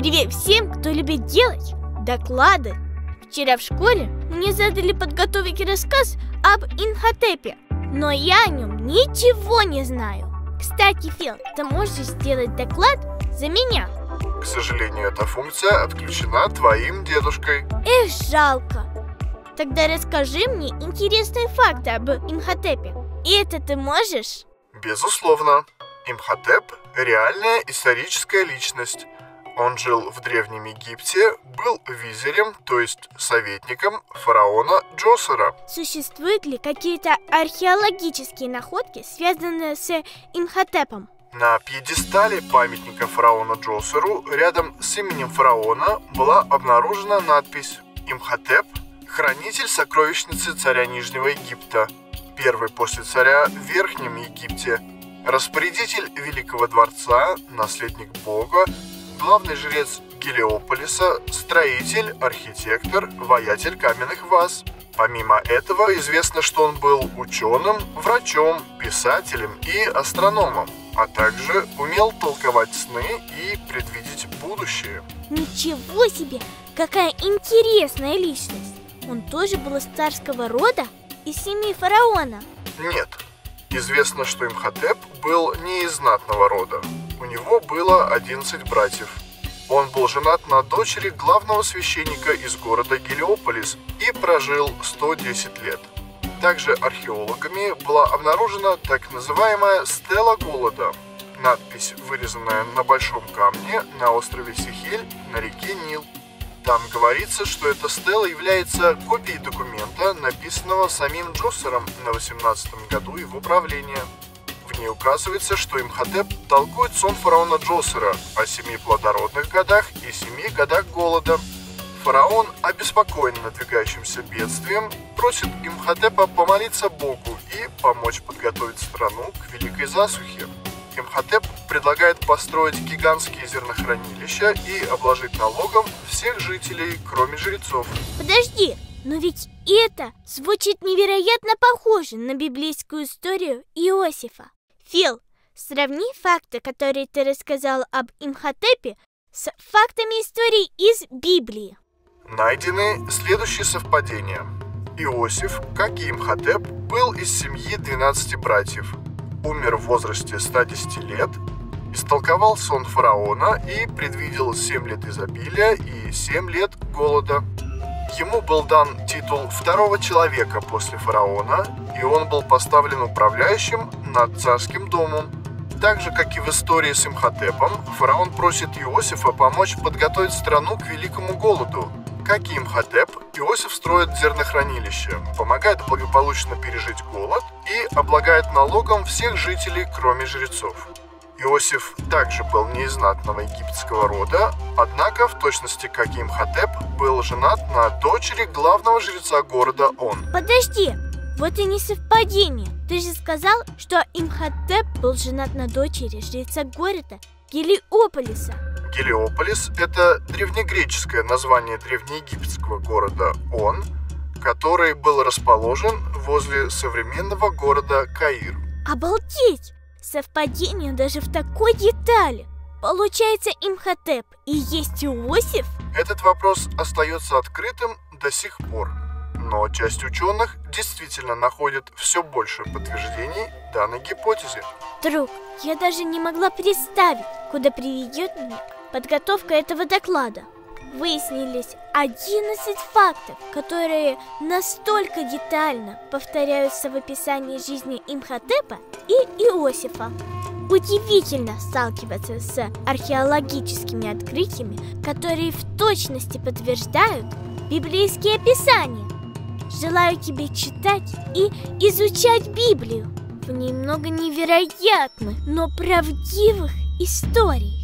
Привет всем, кто любит делать доклады. Вчера в школе мне задали подготовить рассказ об Имхотепе, но я о нем ничего не знаю. Кстати, Фил, ты можешь сделать доклад за меня? К сожалению, эта функция отключена твоим дедушкой. Эх, жалко. Тогда расскажи мне интересные факты об Имхотепе. И это ты можешь? Безусловно. Имхотеп – реальная историческая личность. Он жил в Древнем Египте, был визирем, то есть советником фараона Джосера. Существуют ли какие-то археологические находки, связанные с Имхотепом? На пьедестале памятника фараону Джосеру рядом с именем фараона была обнаружена надпись «Имхотеп – хранитель сокровищницы царя Нижнего Египта, первый после царя в Верхнем Египте, распорядитель Великого дворца, наследник Бога, главный жрец Гелиополиса, строитель, архитектор, воятель каменных ваз». Помимо этого, известно, что он был ученым, врачом, писателем и астрономом, а также умел толковать сны и предвидеть будущее. Ничего себе! Какая интересная личность! Он тоже был из царского рода? Из семьи фараона? Нет. Известно, что Имхотеп был не из знатного рода. У него было 11 братьев. Он был женат на дочери главного священника из города Гелиополис и прожил 110 лет. Также археологами была обнаружена так называемая стела голода. Надпись, вырезанная на большом камне на острове Сихель на реке Нил. Там говорится, что эта стела является копией документа, написанного самим Джосером на 18-м году его правления. В ней указывается, что Имхотеп толкует сон фараона Джосера о 7 плодородных годах и 7 годах голода. Фараон, обеспокоен надвигающимся бедствием, просит Имхотепа помолиться Богу и помочь подготовить страну к великой засухе. Имхотеп предлагает построить гигантские зернохранилища и обложить налогом всех жителей, кроме жрецов. Подожди, но ведь это звучит невероятно похоже на библейскую историю Иосифа. Фил, сравни факты, которые ты рассказал об Имхотепе, с фактами истории из Библии. Найдены следующие совпадения. Иосиф, как и Имхотеп, был из семьи 12 братьев. Умер в возрасте 110 лет, истолковал сон фараона и предвидел 7 лет изобилия и 7 лет голода. Ему был дан титул второго человека после фараона, и он был поставлен управляющим над царским домом. Так же, как и в истории с Имхотепом, фараон просит Иосифа помочь подготовить страну к великому голоду. Как и Имхотеп, Иосиф строит зернохранилище, помогает благополучно пережить голод и облагает налогом всех жителей, кроме жрецов. Иосиф также был не из знатного египетского рода, однако, в точности как и Имхотеп, был женат на дочери главного жреца города Он. Подожди, вот и не совпадение. Ты же сказал, что Имхотеп был женат на дочери жреца города Гелиополиса. Гелиополис – это древнегреческое название древнеегипетского города Он, который был расположен возле современного города Каир. Обалдеть! Совпадение даже в такой детали. Получается, Имхотеп и есть Иосиф? Этот вопрос остается открытым до сих пор, но часть ученых действительно находит все больше подтверждений данной гипотезе. Друг, я даже не могла представить, куда приведет меня подготовка этого доклада. Выяснились 11 фактов, которые настолько детально повторяются в описании жизни Имхотепа и Иосифа. Удивительно сталкиваться с археологическими открытиями, которые в точности подтверждают библейские описания. Желаю тебе читать и изучать Библию. В ней много невероятных, но правдивых историй.